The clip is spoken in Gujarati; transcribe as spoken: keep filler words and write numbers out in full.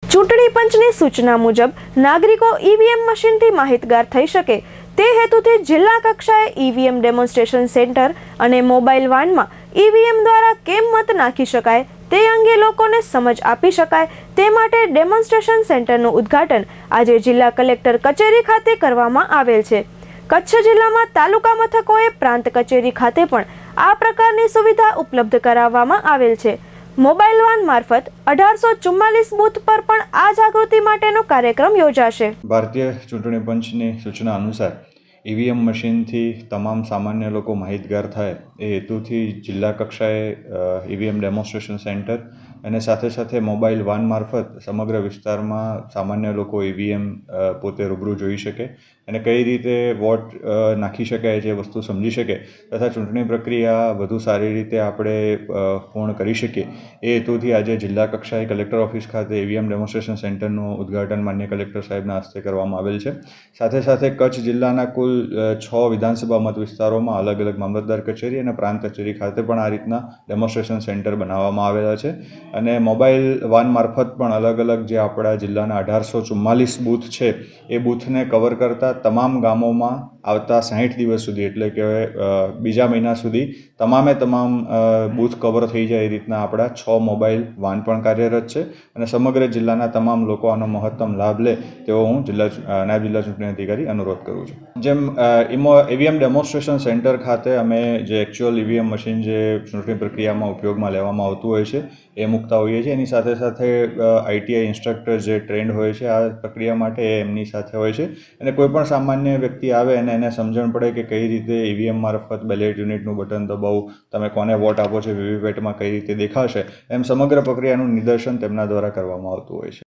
ચૂંટણી પંચની સૂચના મુજબ નાગરિકો ઈવીએમ મશીનથી માહિતગાર થઈ શકે તે હેતુથી જિલ્લા કક્ષાએ ઈવીએમ ડેમોન્સ્ટ્રેશન સેન્ટર અને મોબાઈલ વાનમાં ઈવીએમ દ્વારા કેમ મત નાખી શકાય તે અંગે લોકોને સમજ આપી શકાય તે માટે ડેમોન્સ્ટ્રેશન સેન્ટરનું ઉદ્ઘાટન આજે જિલ્લા કલેક્ટર કચેરી ખાતે કરવામાં આવેલ છે। કચ્છ જિલ્લામાં તાલુકા મથકોએ પ્રાંત કચેરી ખાતે પણ આ પ્રકારની સુવિધા ઉપલબ્ધ કરાવવામાં આવેલ છે। મોબાઈલ વાન મારફત અઢારસો ચુમ્માલીસ બૂથ પર પણ આ જાગૃતિ માટેનો કાર્યક્રમ યોજાશે। ભારતીય ચૂંટણી પંચની સૂચના અનુસાર ઈવીએમ મશીનથી તમામ સામાન્ય લોકો માહિતગાર થાય એ હેતુથી જિલ્લા કક્ષાએ ઈવીએમ ડેમોન્સ્ટ્રેશન સેન્ટર અને સાથે સાથે મોબાઈલ વાન મારફત સમગ્ર વિસ્તારમાં સામાન્ય લોકો ઈવીએમ પોતે રૂબરૂ જોઈ શકે અને કઈ રીતે વોટ નાખી શકાય છે વસ્તુ સમજી શકે તથા ચૂંટણી પ્રક્રિયા વધુ સારી રીતે આપણે પૂર્ણ કરી શકીએ એ હેતુથી આજે જિલ્લા કક્ષાએ કલેક્ટર ઓફિસ ખાતે ઈવીએમ ડેમોન્સ્ટ્રેશન સેન્ટરનું ઉદ્ઘાટન માન્ય કલેક્ટર સાહેબના હસ્તે કરવામાં આવેલ છે। સાથે સાથે કચ્છ જિલ્લાના કુલ છ વિધાનસભા મત વિસ્તારોમાં અલગ અલગ મામલતદાર કચેરી અને પ્રાંત કચેરી ખાતે પણ આ રીતના ડેમોન્સ્ટ્રેશન સેન્ટર બનાવવામાં આવેલા છે અને મોબાઈલ વાન મારફત પણ અલગ અલગ જે આપણા જિલ્લાના અઢારસો ચુમ્માલીસ બૂથ છે એ બૂથને કવર કરતા તમામ ગામોમાં આવતા સાહીઠ દિવસ સુધી એટલે કે બીજા મહિના સુધી તમામે તમામ બૂથ કવર થઈ જાય એ રીતના આપણા છ મોબાઈલ વાન પણ કાર્યરત છે અને સમગ્ર જિલ્લાના તમામ લોકો આનો મહત્તમ લાભ લે તેવો હું જિલ્લા નાયબ જિલ્લા ચૂંટણી અધિકારી અનુરોધ કરું છું। જેમ ઈવીએમ ડેમોન્સ્ટ્રેશન સેન્ટર ખાતે અમે જે એકચ્યુઅલ ઈવીએમ મશીન જે ચૂંટણી પ્રક્રિયામાં ઉપયોગમાં લેવામાં આવતું હોય છે એ મૂકતા હોઈએ છીએ। એની સાથે સાથે આઈટીઆઈ ઇન્સ્ટ્રક્ટર જે ટ્રેન્ડ હોય છે આ પ્રક્રિયા માટે એ એમની સાથે હોય છે અને કોઈ પણ સામાન્ય વ્યક્તિ આવે અને એને સમજણ પડે કે કઈ રીતે ઈવીએમ મારફત બેલેટ યુનિટનું બટન દબાવવું, તમે કોને વોટ આપો છો વીવીપેટમાં કઈ રીતે દેખાશે, એમ સમગ્ર પ્રક્રિયાનું નિદર્શન તેમના દ્વારા કરવામાં આવતું હોય છે।